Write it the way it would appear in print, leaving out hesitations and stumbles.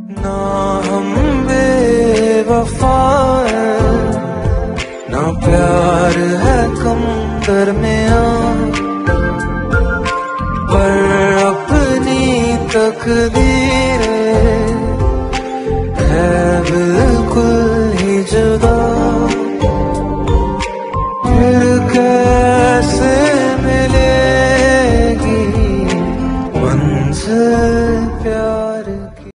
ना हम बेवफा है, ना प्यार है कम दरमिया, पर अपनी तकदीर है बिल्कुल ही जुदा। फिर कैसे मिलेगी मंजिल